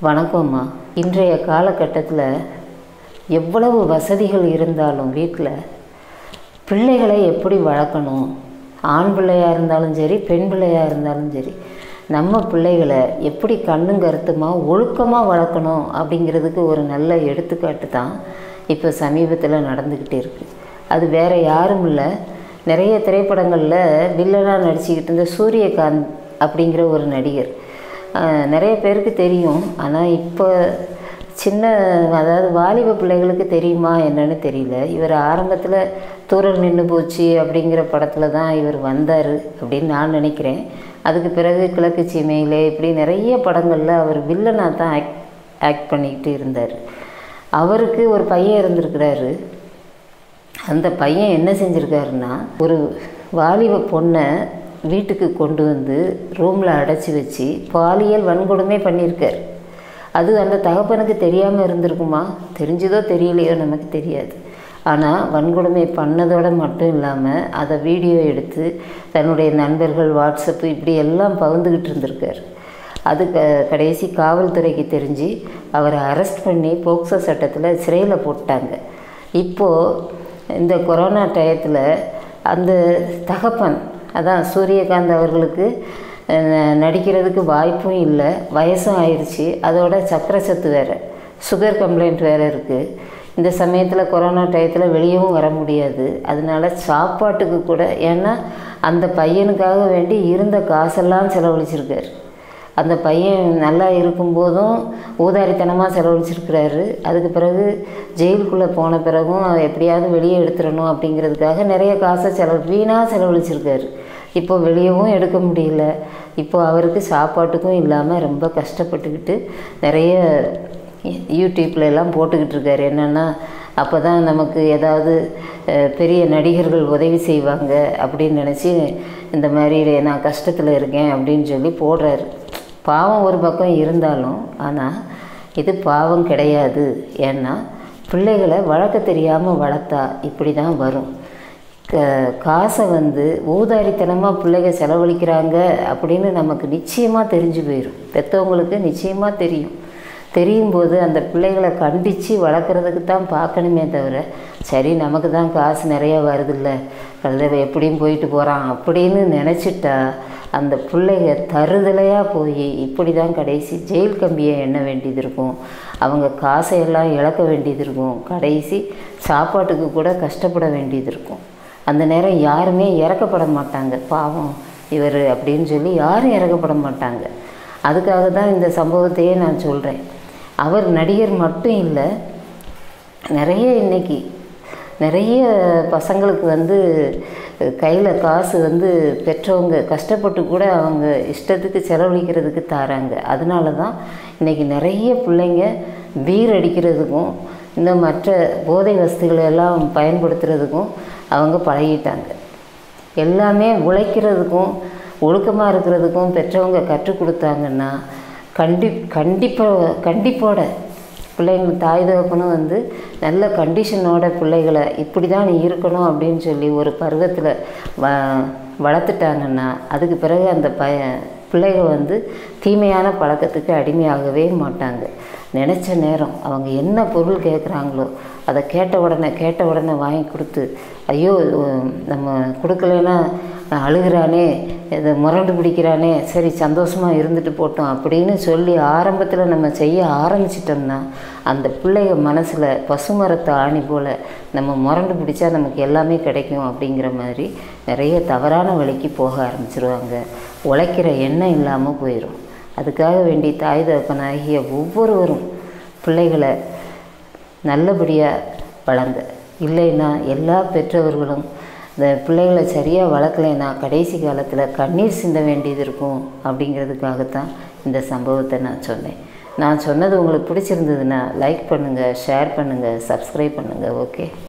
வணக்கம்மா. இன்றைய காலகட்டத்தில் எவ்வளவு வசதிகள் இருந்தாலும் வீட்டில் பிள்ளைகளை எப்படி வளர்க்கணும், ஆண் பிள்ளையாக இருந்தாலும் சரி பெண் பிள்ளையாக இருந்தாலும் சரி, நம்ம பிள்ளைகளை எப்படி கண்ணும் கருத்துமாக ஒழுக்கமாக வளர்க்கணும் அப்படிங்கிறதுக்கு ஒரு நல்ல எடுத்துக்காட்டு தான் இப்போ சமீபத்தில் நடந்துக்கிட்டே இருக்குது. அது வேறு யாரும் இல்லை, நிறைய திரைப்படங்களில் வில்லனாக நடிச்சுக்கிட்டு இருந்த சூரியகாந்த் அப்படிங்கிற ஒரு நடிகர். நிறைய பேருக்கு தெரியும், ஆனால் இப்போ அதாவது வாலிப பிள்ளைகளுக்கு தெரியுமா என்னன்னு தெரியல. இவர் ஆரம்பத்தில் தூரல் நின்று போச்சு அப்படிங்கிற படத்தில் தான் இவர் வந்தார் அப்படின்னு நான் நினைக்கிறேன். அதுக்கு பிறகு கிழக்கு சீமையிலே இப்படி நிறைய படங்களில் அவர் வில்லனாக தான் ஆக்ட் பண்ணிக்கிட்டு இருந்தார். அவருக்கு ஒரு பையன் இருந்திருக்கிறாரு. அந்த பையன் என்ன செஞ்சுருக்காருன்னா, ஒரு வாலிப பொண்ணை வீட்டுக்கு கொண்டு வந்து ரூமில் அடைச்சி வச்சு பாலியல் வன்கொடுமை பண்ணியிருக்கார். அது அந்த தகப்பனுக்கு தெரியாமல் இருந்திருக்குமா, தெரிஞ்சதோ தெரியலையோ நமக்கு தெரியாது. ஆனால் வன்கொடுமை பண்ணதோடு மட்டும் இல்லாமல் அதை வீடியோ எடுத்து தன்னுடைய நண்பர்கள் வாட்ஸ்அப்பு இப்படி எல்லாம் பகிர்ந்துக்கிட்டு இருந்திருக்கார். அது கடைசி காவல்துறைக்கு தெரிஞ்சு அவரை அரெஸ்ட் பண்ணி போக்சோ சட்டத்தில் சிறையில் போட்டாங்க. இப்போது இந்த கொரோனா டயத்தில் அந்த தகப்பன், அதான் சூரியகாந்த் அவர்களுக்கு நடிக்கிறதுக்கு வாய்ப்பும் இல்லை, வயசும் ஆயிடுச்சு, அதோட சக்கரை சத்து வேறு, சுகர் கம்ப்ளைண்ட் வேறு இருக்குது. இந்த சமயத்தில் கொரோனா டயத்தில் வெளியவும் வர முடியாது. அதனால சாப்பாட்டுக்கு கூட, ஏன்னா அந்த பையனுக்காக வேண்டி இருந்த காசெல்லாம் செலவழிச்சிருக்கார். அந்த பையன் நல்லா இருக்கும்போதும் ஊதாரித்தனமாக செலவழிச்சிருக்கிறாரு. அதுக்கு பிறகு ஜெயிலுக்குள்ளே போன பிறகும் எப்படியாவது வெளியே எடுத்துடணும் அப்படிங்கிறதுக்காக நிறைய காசை வீணாக செலவழிச்சிருக்காரு. இப்போ வெளியவும் எடுக்க முடியல. இப்போ அவருக்கு சாப்பாட்டுக்கும் இல்லாமல் ரொம்ப கஷ்டப்பட்டுக்கிட்டு நிறைய யூடியூப்பில் எல்லாம் போட்டுக்கிட்டு இருக்காரு. என்னென்னா, அப்போ தான் நமக்கு ஏதாவது பெரிய நடிகர்கள் உதவி செய்வாங்க அப்படின்னு நினச்சி இந்த மாதிரி நான் கஷ்டத்தில் இருக்கேன் அப்படின்னு சொல்லி போடுறாரு. பாவம் ஒரு பக்கம் இருந்தாலும், ஆனால் இது பாவம் கிடையாது. ஏன்னா பிள்ளைகளை வளர்க்க தெரியாமல் வளர்த்தா இப்படி தான் வரும். காசை ஊதாரித்தனமாக பிள்ளைங்க செலவழிக்கிறாங்க அப்படின்னு நமக்கு நிச்சயமாக தெரிஞ்சு போயிடும். பெற்றவங்களுக்கு நிச்சயமாக தெரியும்போது அந்த பிள்ளைகளை கண்டித்து வளர்க்குறதுக்கு தான் பார்க்கணுமே தவிர, சரி நமக்கு தான் காசு நிறையா வருதில்ல, கழுதை எப்படியும் போயிட்டு போகிறான் அப்படின்னு நினச்சிட்டா அந்த பிள்ளைங்க தருதலையாக போய் இப்படி தான் கடைசி ஜெயில் கம்பியை எண்ண வேண்டியது இருக்கும். அவங்க காசையெல்லாம் இழக்க வேண்டியது இருக்கும். கடைசி சாப்பாட்டுக்கு கூட கஷ்டப்பட வேண்டியது இருக்கும். அந்த நேரம் யாருமே இறக்கப்பட மாட்டாங்க. பாவம் இவர் அப்படின்னு சொல்லி யாரும் இறக்கப்பட மாட்டாங்க. அதுக்காக தான் இந்த சம்பவத்தையே நான் சொல்கிறேன். அவர் நடிகர் மட்டும் இல்லை, நிறைய பசங்களுக்கு கையில் காசு பெற்றவங்க கஷ்டப்பட்டு கூட அவங்க இஷ்டத்துக்கு செலவழிக்கிறதுக்கு தராங்க. அதனால தான் இன்றைக்கி நிறைய பிள்ளைங்க பீர் அடிக்கிறதுக்கும் இந்த மற்ற போதை வஸ்துகளை எல்லாம் பயன்படுத்துகிறதுக்கும் அவங்க பழகிட்டாங்க. எல்லாமே உழைக்கிறதுக்கும் ஒழுக்கமாக இருக்கிறதுக்கும் பெற்றவங்க கற்றுக் கொடுத்தாங்கன்னா கண்டிப்போட பிள்ளைங்க தாய் தகப்பனும் நல்ல கண்டிஷனோட பிள்ளைகளை இப்படி தான் நீ இருக்கணும் அப்படின்னு சொல்லி ஒரு பருவத்தில் வளர்த்துட்டாங்கன்னா அதுக்கு பிறகு அந்த பிள்ளைங்க தீமையான பழக்கத்துக்கு அடிமையாகவே மாட்டாங்க. நினச்ச நேரம் அவங்க என்ன பொருள் கேட்குறாங்களோ அதை கேட்ட உடனே வாங்கி கொடுத்து, ஐயோ நம்ம கொடுக்கலன்னா அழுகிறானே, இதை முரண்டு பிடிக்கிறானே, சரி சந்தோஷமாக இருந்துட்டு போட்டோம் அப்படின்னு சொல்லி ஆரம்பத்தில் நம்ம செய்ய ஆரம்பிச்சிட்டோம்னா அந்த பிள்ளைங்க மனசில் பசுமரத்தை ஆணி போல் நம்ம முரண்டு பிடிச்சா நமக்கு எல்லாமே கிடைக்கும் அப்படிங்கிற மாதிரி நிறைய தவறான வழிக்கு போக ஆரம்பிச்சிருவாங்க. உழைக்கிற எண்ணம் இல்லாமல் போயிடும். அதுக்காக வேண்டி தாய் தகப்பனாகிய ஒவ்வொருவரும் பிள்ளைகளை நல்லபடியாக வளங்க. இல்லைன்னா எல்லா பெற்றவர்களும் இந்த பிள்ளைகளை சரியாக வளர்க்கலைன்னா கடைசி காலத்தில் கண்ணீர் சிந்த வேண்டியது இருக்கும். அப்படிங்கிறதுக்காகத்தான் இந்த சம்பவத்தை நான் சொன்னேன். நான் சொன்னது உங்களுக்கு பிடிச்சிருந்ததுன்னா லைக் பண்ணுங்கள், ஷேர் பண்ணுங்கள், சப்ஸ்கிரைப் பண்ணுங்கள். ஓகே.